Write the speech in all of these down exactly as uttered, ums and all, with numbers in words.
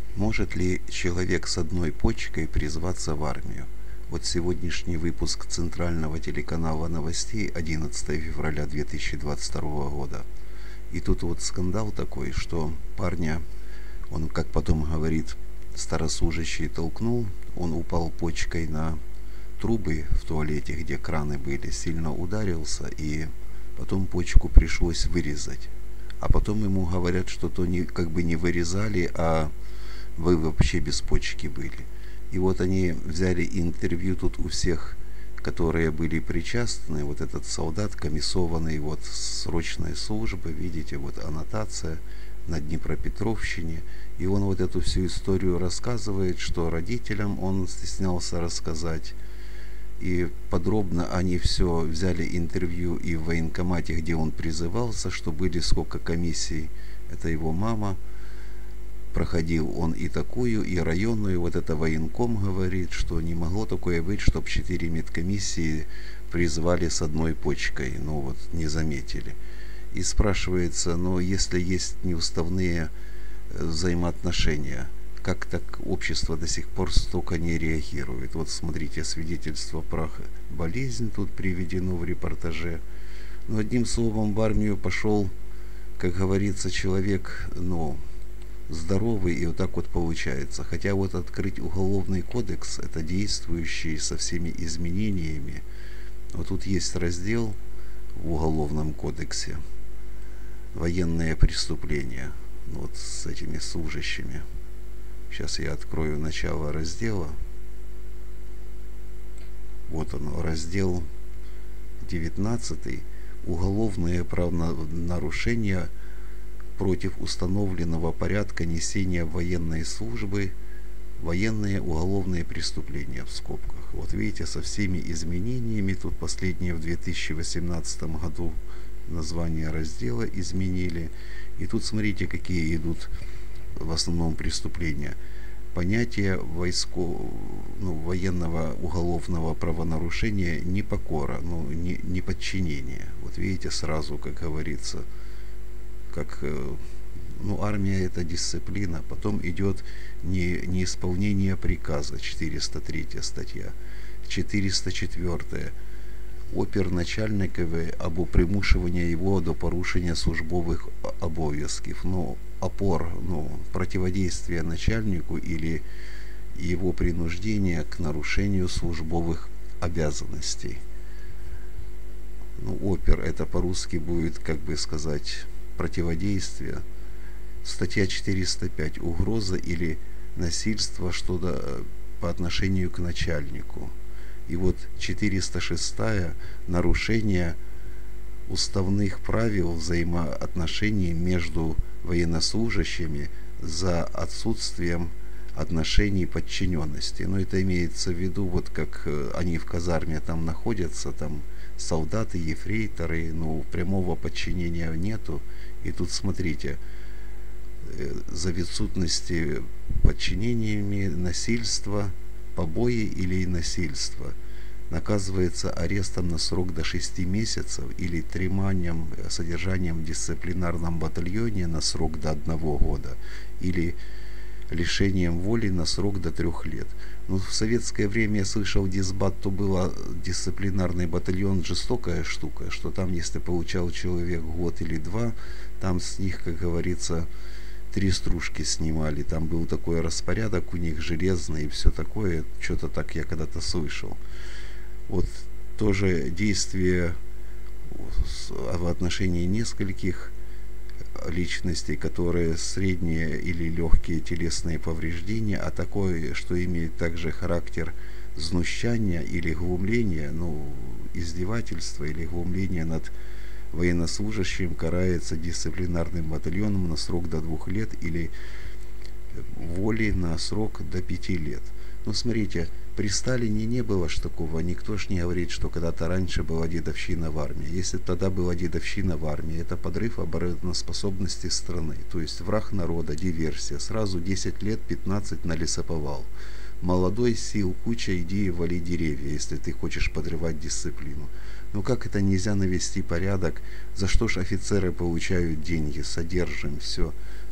Может ли человек с одной почкой призваться в армию? Вот сегодняшний выпуск центрального телеканала новостей одиннадцатого февраля две тысячи двадцать второго года. И тут вот скандал такой, что парня, он, как потом говорит, старослужащий толкнул, он упал почкой на трубы в туалете, где краны были, сильно ударился, и потом почку пришлось вырезать. А потом ему говорят, что то не, как бы не вырезали, а вы вообще без почки были. И вот они взяли интервью тут у всех, которые были причастны. Вот этот солдат, комиссованный вот с срочной службы, видите, вот аннотация на Днепропетровщине. И он вот эту всю историю рассказывает, что родителям он стеснялся рассказать. И подробно они все взяли интервью и в военкомате, где он призывался, что были сколько комиссий. Это его мама. Проходил он и такую, и районную. Вот это военком говорит, что не могло такое быть, чтобы четыре медкомиссии призвали с одной почкой. Ну вот, не заметили. И спрашивается, но если есть неуставные взаимоотношения, как так общество до сих пор столько не реагирует? Вот смотрите, свидетельство про болезнь тут приведено в репортаже. Но одним словом, в армию пошел, как говорится, человек, ну, здоровый, и вот так вот получается. Хотя вот открыть уголовный кодекс, это действующий со всеми изменениями. Вот тут есть раздел в уголовном кодексе военные преступления, вот с этими служащими. Сейчас я открою начало раздела. Вот оно, раздел девятнадцатый. Уголовные правонарушения против установленного порядка несения военной службы, военные уголовные преступления в скобках. Вот видите, со всеми изменениями, тут последнее в две тысячи восемнадцатом году название раздела изменили. И тут смотрите, какие идут в основном преступления. Понятие войско, ну, военного уголовного правонарушения непокора, ну, не, неподчинение. Вот видите, сразу, как говорится, как, ну, армия — это дисциплина. Потом идет не, неисполнение приказа, четыреста третья статья, четыреста четвёртая. Опір начальникові або примушування его до порушення службових обов'язків. Ну, опор, ну, противодействие начальнику или его принуждение к нарушению службовых обязанностей. Ну, опер — это по-русски будет, как бы сказать, противодействие. Статья четыреста пять. Угроза или насильство что-то по отношению к начальнику. И вот четыреста шестая. Нарушение уставных правил взаимоотношений между военнослужащими за отсутствием отношений подчиненности. Но это имеется в виду, вот как они в казарме там находятся, там солдаты, ефрейторы, ну, прямого подчинения нету. И тут смотрите, за відсутності подчинениями, насильства, побои или насильство наказывается арестом на срок до шести месяцев или триманием, содержанием в дисциплинарном батальоне на срок до одного года или лишением воли на срок до трех лет. Ну, в советское время я слышал, дисбат, то было дисциплинарный батальон, жестокая штука, что там, если получал человек год или два, там с них, как говорится, три стружки снимали. Там был такой распорядок у них железный и все такое. Что-то так я когда-то слышал. Вот тоже действие в отношении нескольких личностей, которые средние или легкие телесные повреждения, а такое, что имеет также характер знущания или глумления, ну, издевательства или глумления над военнослужащим, карается дисциплинарным батальоном на срок до двух лет или воли на срок до пяти лет. Ну, смотрите, при Сталине не было ж такого, никто ж не говорит, что когда-то раньше была дедовщина в армии. Если тогда была дедовщина в армии, это подрыв обороноспособности страны, то есть враг народа, диверсия, сразу десять лет, пятнадцать на лесоповал. Молодой, сил куча, иди и вали деревья, если ты хочешь подрывать дисциплину. Ну как это нельзя навести порядок? За что ж офицеры получают деньги? Содержим, все.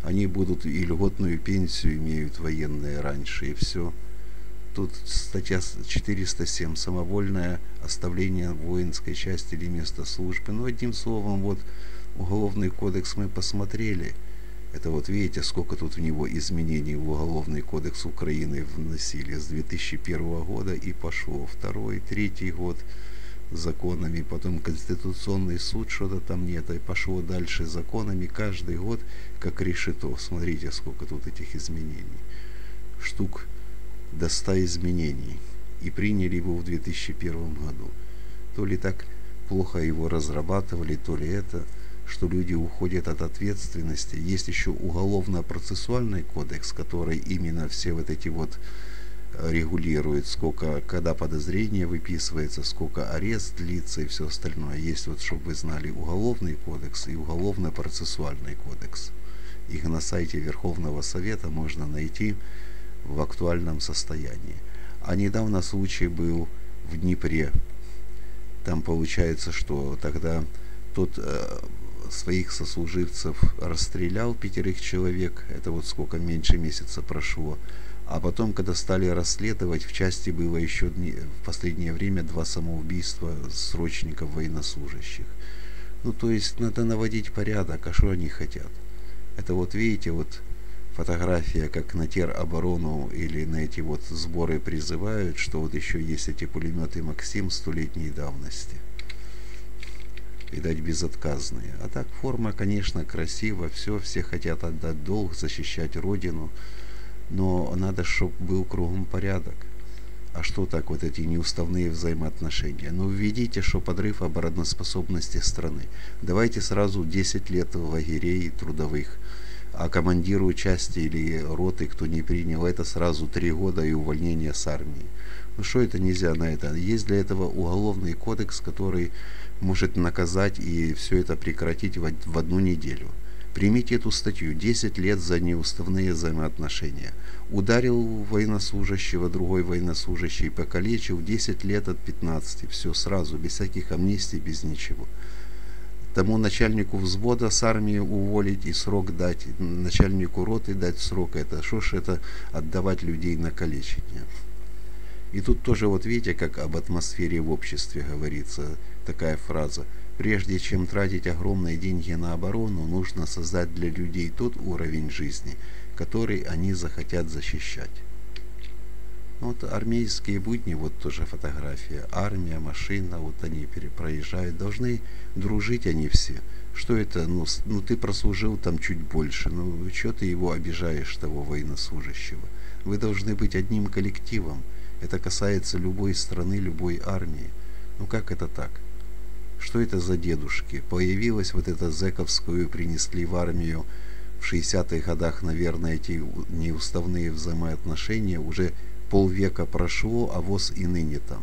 они будут и льготную пенсию имеют военные раньше, и все. Тут статья четыреста семь, самовольное оставление воинской части или места службы. Ну, одним словом, вот Уголовный кодекс мы посмотрели. Это вот видите, сколько тут в него изменений в Уголовный кодекс Украины вносили с две тысячи первого года и пошло. Второй, третий год законами, потом Конституционный суд, что-то там нет, и пошло дальше законами. Каждый год как решето. Смотрите, сколько тут этих изменений. Штук до ста изменений. И приняли его в две тысячи первом году. То ли так плохо его разрабатывали, то ли это, что люди уходят от ответственности. Есть еще уголовно-процессуальный кодекс, который именно все вот эти вот регулирует, сколько, когда подозрение выписывается, сколько арест длится и все остальное. Есть вот, чтобы вы знали, уголовный кодекс и уголовно-процессуальный кодекс. Их на сайте Верховного Совета можно найти в актуальном состоянии. А недавно случай был в Днепре. Там получается, что тогда тот э, своих сослуживцев расстрелял, пятерых человек, это вот сколько, меньше месяца прошло. А потом, когда стали расследовать, в части было еще дни, в последнее время два самоубийства срочников военнослужащих. Ну, то есть надо наводить порядок, а что они хотят? Это вот видите, вот фотография, как на тероборону или на эти вот сборы призывают, что вот еще есть эти пулеметы Максим столетней давности. Видать, безотказные. А так форма, конечно, красиво, все, все хотят отдать долг, защищать родину, но надо, чтобы был кругом порядок. А что так вот эти неуставные взаимоотношения? Ну, введите, что подрыв обороноспособности страны. Давайте сразу десять лет лагерей трудовых. А командиру части или роты, кто не принял, это сразу три года и увольнение с армии. Ну что это нельзя на это? Есть для этого уголовный кодекс, который может наказать и все это прекратить в, в одну неделю. Примите эту статью. десять лет за неуставные взаимоотношения. Ударил военнослужащего, другой военнослужащий покалечил, десять лет от пятнадцати. Все сразу, без всяких амнистий, без ничего. Тому начальнику взвода с армии уволить и срок дать, начальнику роты дать срок. Это что ж это отдавать людей на калечение? И тут тоже вот видите, как об атмосфере в обществе говорится такая фраза. Прежде чем тратить огромные деньги на оборону, нужно создать для людей тот уровень жизни, который они захотят защищать. Вот армейские будни, вот тоже фотография. Армия, машина, вот они проезжают. Должны дружить они все. Что это? Ну, ну ты прослужил там чуть больше. Ну, что ты его обижаешь, того военнослужащего? Вы должны быть одним коллективом. Это касается любой страны, любой армии. Ну как это так? Что это за дедушки? Появилась вот эта зэковскую, принесли в армию в шестидесятых годах, наверное, эти неуставные взаимоотношения. Уже полвека прошло, а воз и ныне там.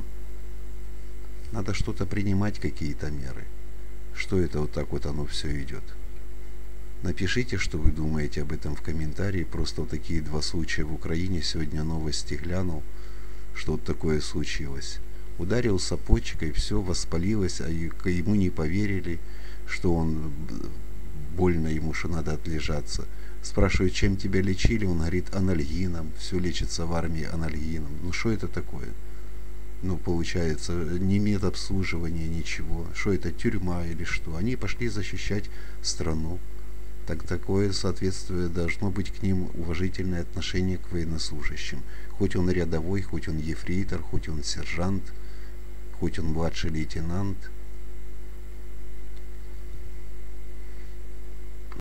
Надо что-то принимать, какие-то меры. Что это вот так вот оно все идет? Напишите, что вы думаете об этом в комментарии. Просто вот такие два случая в Украине. Сегодня новости глянул, что вот такое случилось. Ударил сапожкой, все воспалилось, а ему не поверили, что он больно ему, что надо отлежаться. Спрашивают, чем тебя лечили, он говорит, анальгином, все лечится в армии анальгином. Ну что это такое? Ну получается, не медобслуживание, ничего. Что это, тюрьма или что? Они пошли защищать страну. Так такое соответствие должно быть к ним уважительное отношение к военнослужащим. Хоть он рядовой, хоть он ефрейтор, хоть он сержант, хоть он младший лейтенант.